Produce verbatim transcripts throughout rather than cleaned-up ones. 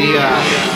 Iya.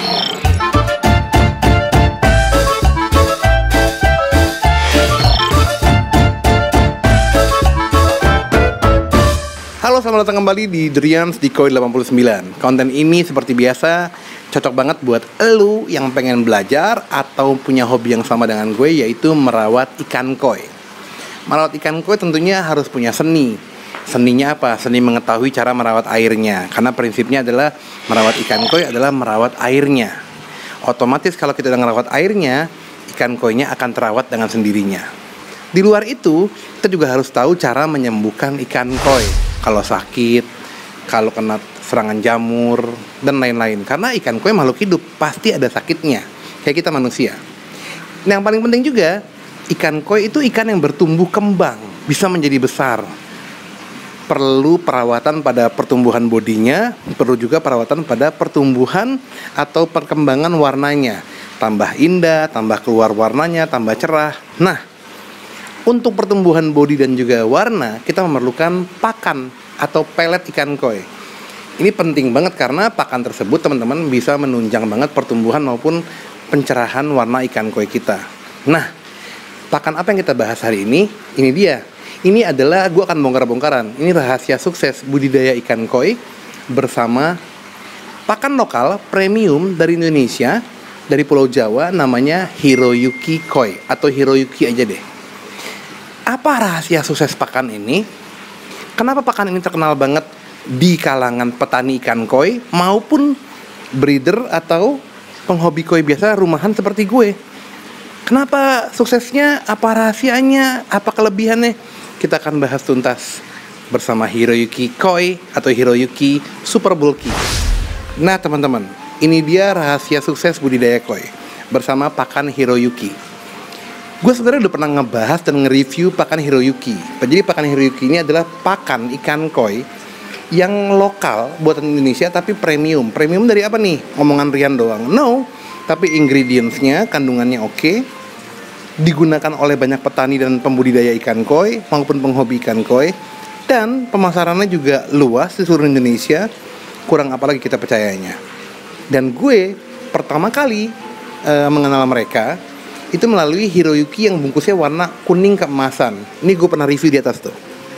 Halo, selamat datang kembali di Drians di Koi delapan puluh sembilan. Konten ini seperti biasa cocok banget buat elu yang pengen belajar atau punya hobi yang sama dengan gue, yaitu merawat ikan koi. Merawat ikan koi tentunya harus punya seni. Seninya apa? Seni mengetahui cara merawat airnya. Karena prinsipnya adalah merawat ikan koi adalah merawat airnya. Otomatis kalau kita udah merawat airnya, ikan koinya akan terawat dengan sendirinya. Di luar itu, kita juga harus tahu cara menyembuhkan ikan koi. Kalau sakit, kalau kena serangan jamur, dan lain-lain. Karena ikan koi makhluk hidup, pasti ada sakitnya. Kayak kita manusia. Nah, yang paling penting juga, ikan koi itu ikan yang bertumbuh kembang, bisa menjadi besar. Perlu perawatan pada pertumbuhan bodinya, perlu juga perawatan pada pertumbuhan atau perkembangan warnanya. Tambah indah, tambah keluar warnanya, tambah cerah. Nah, untuk pertumbuhan bodi dan juga warna, kita memerlukan pakan atau pelet ikan koi. Ini penting banget karena pakan tersebut, teman-teman, bisa menunjang banget pertumbuhan maupun pencerahan warna ikan koi kita. Nah, pakan apa yang kita bahas hari ini? Ini dia. Ini adalah, gue akan bongkar-bongkaran. Ini rahasia sukses budidaya ikan koi bersama pakan lokal premium dari Indonesia, dari Pulau Jawa, namanya Hiroyuki Koi atau Hiroyuki aja deh. Apa rahasia sukses pakan ini? Kenapa pakan ini terkenal banget di kalangan petani ikan koi maupun breeder atau penghobi koi biasa rumahan seperti gue? Kenapa suksesnya? Apa rahasianya? Apa kelebihannya? Kita akan bahas tuntas bersama Hiroyuki Koi atau Hiroyuki Super Bulky. Nah, teman-teman, ini dia rahasia sukses budidaya koi bersama pakan Hiroyuki. Gue sebenarnya udah pernah ngebahas dan nge-review pakan Hiroyuki. Jadi pakan Hiroyuki ini adalah pakan ikan koi yang lokal buatan Indonesia tapi premium. Premium dari apa nih? Omongan Rian doang? No, tapi ingredients-nya, kandungannya oke. Digunakan oleh banyak petani dan pembudidaya ikan koi maupun penghobi ikan koi. Dan pemasarannya juga luas di seluruh Indonesia. Kurang apa lagi kita percayanya. Dan gue pertama kali uh, mengenal mereka itu melalui Hiroyuki yang bungkusnya warna kuning keemasan. Ini gue pernah review di atas tuh.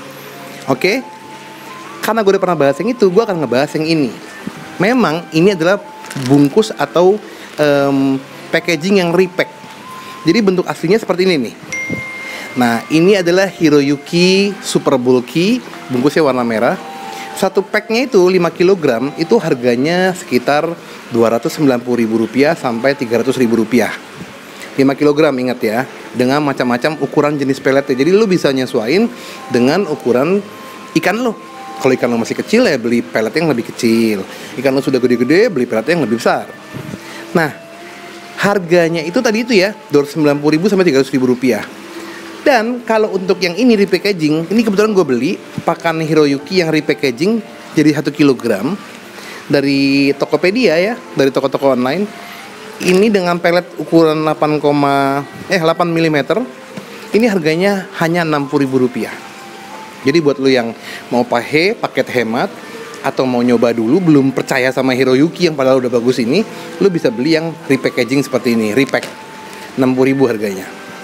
Oke? Karena gue udah pernah bahas yang itu, gue akan ngebahas yang ini. Memang ini adalah bungkus atau um, packaging yang repack. Jadi bentuk aslinya seperti ini nih. Nah, ini adalah Hiroyuki Super Bulky, bungkusnya warna merah. Satu packnya itu lima kilogram, itu harganya sekitar dua ratus sembilan puluh ribu rupiah sampai tiga ratus ribu rupiah. lima kilogram, ingat ya, dengan macam-macam ukuran jenis peletnya. Jadi lu bisa nyesuaiin dengan ukuran ikan lu. Kalau ikan lu masih kecil ya beli pelet yang lebih kecil. Ikan lu sudah gede-gede, beli pelet yang lebih besar. Nah, harganya itu tadi itu ya, dua ratus sembilan puluh ribu sampai tiga ratus ribu rupiah. Dan kalau untuk yang ini repackaging, ini kebetulan gue beli pakan Hiroyuki yang repackaging jadi satu kilogram dari Tokopedia ya, dari toko-toko online. Ini dengan pelet ukuran delapan, eh delapan milimeter. Ini harganya hanya enam puluh ribu rupiah. Jadi buat lu yang mau pakai paket hemat atau mau nyoba dulu belum percaya sama Hiroyuki yang padahal udah bagus ini, lu bisa beli yang repackaging seperti ini, repack. enam puluh ribu harganya.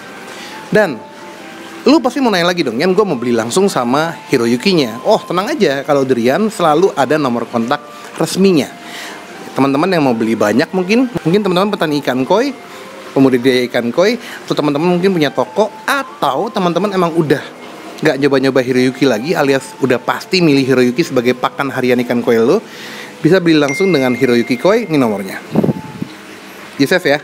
Dan lu pasti mau nanya lagi dong, Yan, gue mau beli langsung sama Hiroyukinya. Oh, tenang aja, kalau Drian selalu ada nomor kontak resminya. Teman-teman yang mau beli banyak mungkin, mungkin teman-teman petani ikan koi, pembudidaya ikan koi, atau teman-teman mungkin punya toko, atau teman-teman emang udah nggak nyoba-nyoba Hiroyuki lagi, alias udah pasti milih Hiroyuki sebagai pakan harian ikan koi lo, bisa beli langsung dengan Hiroyuki Koi. Ini nomornya, di save ya.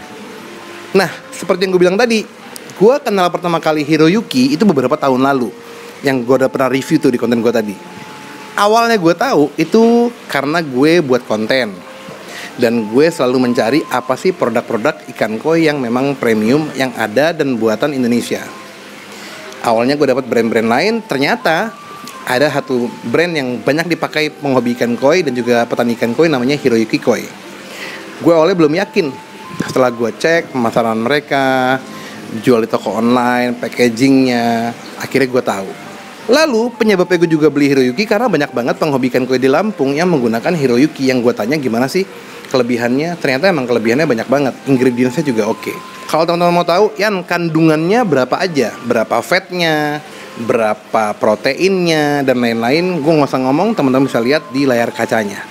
Nah, seperti yang gue bilang tadi, gue kenal pertama kali Hiroyuki itu beberapa tahun lalu, yang gue udah pernah review tuh di konten gue tadi. Awalnya gue tahu itu karena gue buat konten, dan gue selalu mencari apa sih produk-produk ikan koi yang memang premium yang ada dan buatan Indonesia. Awalnya gue dapat brand-brand lain, ternyata ada satu brand yang banyak dipakai penghobi ikan koi dan juga petani ikan koi, namanya Hiroyuki Koi. Gue awalnya belum yakin. Setelah gue cek pemasaran mereka, jual di toko online, packagingnya, akhirnya gue tahu, Lalu penyebabnya gue juga beli Hiroyuki karena banyak banget penghobi ikan koi di Lampung yang menggunakan Hiroyuki. Yang gue tanya gimana sih kelebihannya, ternyata emang kelebihannya banyak banget. Ingredientsnya juga oke. Kalau teman-teman mau tahu, Yan, kandungannya berapa aja, berapa fatnya, berapa proteinnya, dan lain-lain, gue nggak usah ngomong, teman-teman bisa lihat di layar kacanya.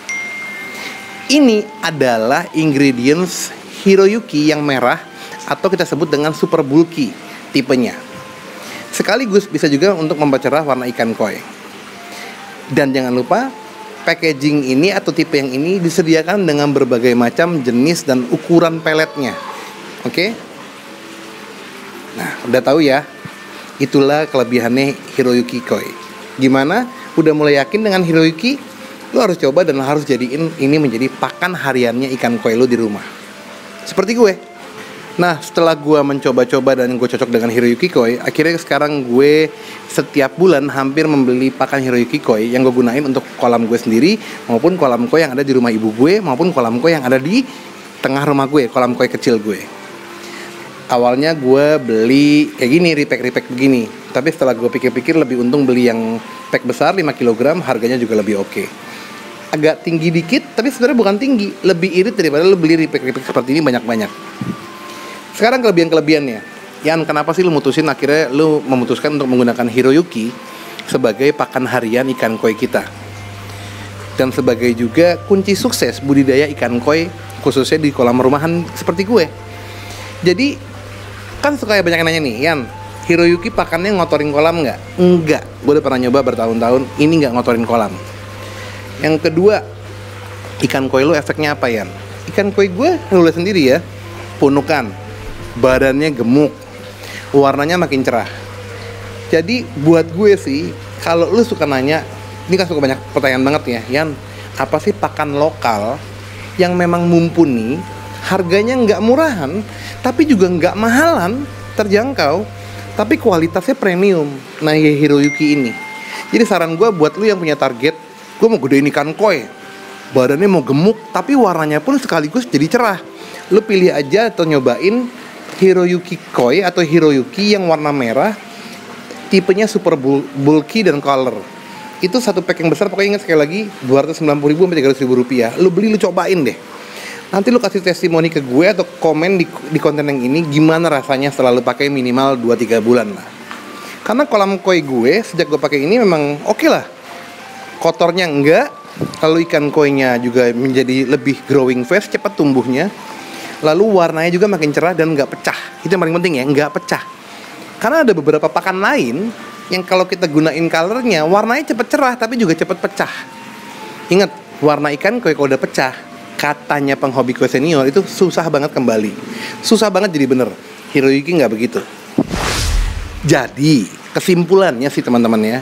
Ini adalah ingredients Hiroyuki yang merah, atau kita sebut dengan super bulky tipenya. Sekaligus bisa juga untuk mempercerah warna ikan koi. Dan jangan lupa, packaging ini atau tipe yang ini disediakan dengan berbagai macam jenis dan ukuran peletnya. Oke? Nah, udah tahu ya. Itulah kelebihannya Hiroyuki Koi. Gimana? Udah mulai yakin dengan Hiroyuki? Lo harus coba dan harus jadiin ini menjadi pakan hariannya ikan koi lo di rumah. Seperti gue. Nah, setelah gue mencoba-coba dan gue cocok dengan Hiroyuki Koi, akhirnya sekarang gue setiap bulan hampir membeli pakan Hiroyuki Koi yang gue gunain untuk kolam gue sendiri, maupun kolam koi yang ada di rumah ibu gue, maupun kolam koi yang ada di tengah rumah gue, kolam koi kecil gue. Awalnya gue beli kayak gini, repack-repack begini. Tapi setelah gue pikir-pikir lebih untung beli yang pack besar lima kilogram, harganya juga lebih oke. Agak tinggi dikit, tapi sebenarnya bukan tinggi. Lebih irit daripada lo beli repack-repack seperti ini banyak-banyak. Sekarang kelebihan-kelebihannya. Yan, kenapa sih lu mutusin akhirnya lu memutuskan untuk menggunakan Hiroyuki sebagai pakan harian ikan koi kita? Dan sebagai juga kunci sukses budidaya ikan koi khususnya di kolam rumahan seperti gue. Jadi, kan suka banyak yang nanya nih, Yan, Hiroyuki pakannya ngotorin kolam nggak? Enggak, gue udah pernah nyoba bertahun-tahun, ini nggak ngotorin kolam. Yang kedua, ikan koi lu efeknya apa, Yan? Ikan koi gue, lu lihat sendiri ya, punukan, badannya gemuk, warnanya makin cerah. Jadi buat gue sih, kalau lu suka nanya, ini kan suka banyak pertanyaan banget ya, Yan, apa sih pakan lokal yang memang mumpuni, harganya nggak murahan, tapi juga nggak mahalan, terjangkau, tapi kualitasnya premium. Nah, ya Hiroyuki ini. Jadi saran gue buat lu yang punya target, gue mau gedein ikan koi, badannya mau gemuk, tapi warnanya pun sekaligus jadi cerah. Lu pilih aja atau nyobain Hiroyuki Koi atau Hiroyuki yang warna merah, tipenya super bulky dan color. Itu satu pack yang besar, pokoknya ingat sekali lagi dua ratus sembilan puluh ribu sampai tiga ratus ribu rupiah. Lu beli, lu cobain deh. Nanti lu kasih testimoni ke gue atau komen di, di konten yang ini gimana rasanya setelah lu pakai minimal dua tiga bulan lah. Karena kolam koi gue sejak gue pakai ini memang oke okay lah. Kotornya enggak, lalu ikan koinya juga menjadi lebih growing fast, cepat tumbuhnya. Lalu warnanya juga makin cerah dan nggak pecah. Itu yang paling penting ya, nggak pecah. Karena ada beberapa pakan lain yang kalau kita gunain colornya, warnanya cepat cerah tapi juga cepat pecah. Ingat, warna ikan koi kalau udah pecah, katanya penghobi koi senior itu susah banget kembali. Susah banget jadi bener. Hiroyuki nggak begitu. Jadi, kesimpulannya sih teman-teman ya,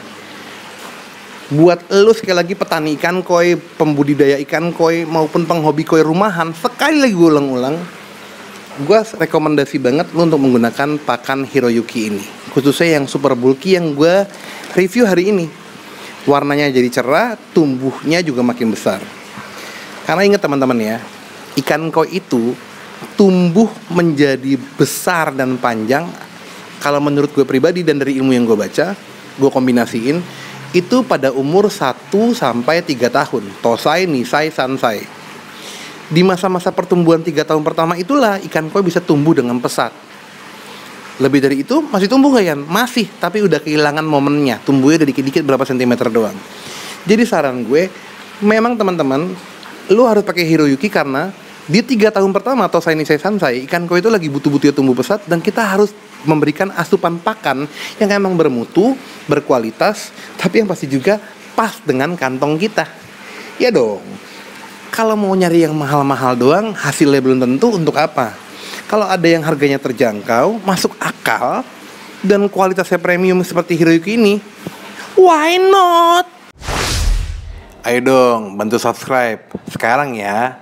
buat elu sekali lagi petani ikan koi, pembudidaya ikan koi, maupun penghobi koi rumahan, sekali lagi gue ulang-ulang, gue rekomendasi banget lu untuk menggunakan pakan Hiroyuki ini, khususnya yang super bulky yang gue review hari ini. Warnanya jadi cerah, tumbuhnya juga makin besar. Karena ingat teman-teman ya, ikan koi itu tumbuh menjadi besar dan panjang, kalau menurut gue pribadi dan dari ilmu yang gue baca, gue kombinasiin, itu pada umur satu sampai tiga tahun. Tosai, Nisai, Sansai. Di masa-masa pertumbuhan tiga tahun pertama itulah ikan koi bisa tumbuh dengan pesat. Lebih dari itu masih tumbuh gak, Yan? Masih, tapi udah kehilangan momennya. Tumbuhnya udah dikit-dikit berapa sentimeter doang. Jadi saran gue, memang teman-teman, lu harus pakai Hiroyuki karena di tiga tahun pertama Tosai, Nisai, Sansai, ikan koi itu lagi butuh-butuhnya tumbuh pesat, dan kita harus memberikan asupan pakan yang emang bermutu, berkualitas, tapi yang pasti juga pas dengan kantong kita. Ya dong. Kalau mau nyari yang mahal-mahal doang, hasilnya belum tentu, untuk apa? Kalau ada yang harganya terjangkau, masuk akal, dan kualitasnya premium seperti Hiroyuki ini, why not? Ayo dong, bantu subscribe sekarang ya.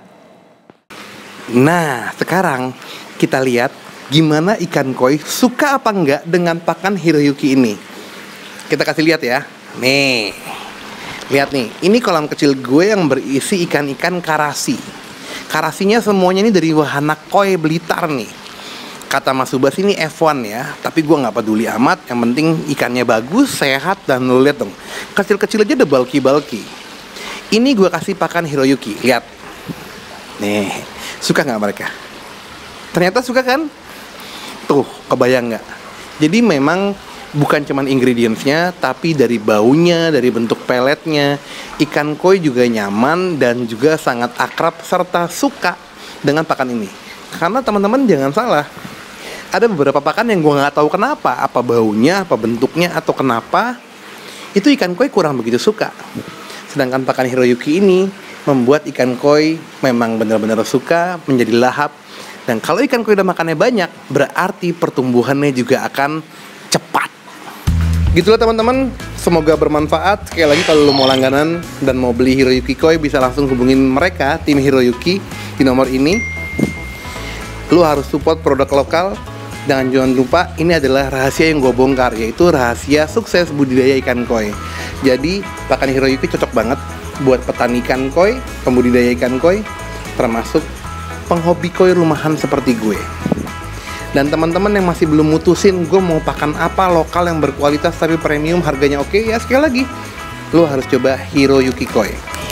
Nah, sekarang kita lihat gimana ikan koi suka apa enggak dengan pakan Hiroyuki ini. Kita kasih lihat ya. Nih, lihat nih, ini kolam kecil gue yang berisi ikan-ikan karasi. Karasinya semuanya ini dari wahana koi Blitar nih. kata Mas Subas ini F satu ya, tapi gue nggak peduli amat. Yang penting ikannya bagus, sehat, dan lo lihat dong, kecil-kecil aja udah bulky-bulky. Ini gue kasih pakan Hiroyuki, lihat. Nih, suka nggak mereka? Ternyata suka kan? Tuh, kebayang nggak? Jadi memang bukan cuman ingredientsnya, tapi dari baunya, dari bentuk peletnya, ikan koi juga nyaman dan juga sangat akrab serta suka dengan pakan ini. Karena teman-teman jangan salah, ada beberapa pakan yang gue nggak tahu kenapa, apa baunya, apa bentuknya, atau kenapa itu ikan koi kurang begitu suka. Sedangkan pakan Hiroyuki ini membuat ikan koi memang benar-benar suka, menjadi lahap. Dan kalau ikan koi udah makannya banyak, berarti pertumbuhannya juga akan cepat. Gitulah teman-teman, semoga bermanfaat. Sekali lagi kalau lo mau langganan dan mau beli Hiroyuki koi, bisa langsung hubungin mereka, tim Hiroyuki, di nomor ini. Lo harus support produk lokal. Dan jangan lupa, ini adalah rahasia yang gue bongkar, yaitu rahasia sukses budidaya ikan koi. Jadi pakan Hiroyuki cocok banget buat petani ikan koi, pembudidaya ikan koi, termasuk penghobi koi rumahan seperti gue. Dan teman-teman yang masih belum mutusin gue mau pakan apa lokal yang berkualitas tapi premium, harganya oke, ya sekali lagi lo harus coba Hiroyuki koi.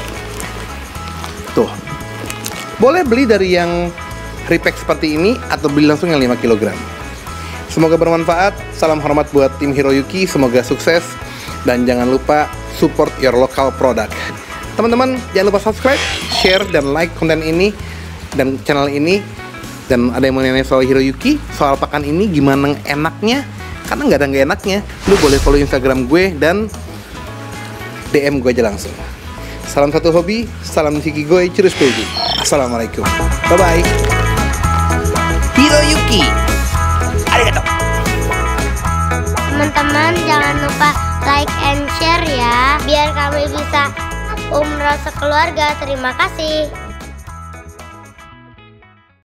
Tuh, boleh beli dari yang repack seperti ini atau beli langsung yang lima kilogram. Semoga bermanfaat. Salam hormat buat tim Hiroyuki, semoga sukses. Dan jangan lupa support your local product. Teman-teman jangan lupa subscribe, share, dan like konten ini dan channel ini. Dan ada yang mau nanya soal Hiroyuki, soal pakan ini gimana enaknya, karena nggak ada nggak enaknya. Lu boleh follow Instagram gue dan D M gue aja langsung. Salam satu hobi, salam Shikigoe, cheers baby. Assalamualaikum, bye bye. Hiroyuki, arigato. Teman-teman jangan lupa like and share ya, biar kami bisa umroh sekeluarga. Terima kasih.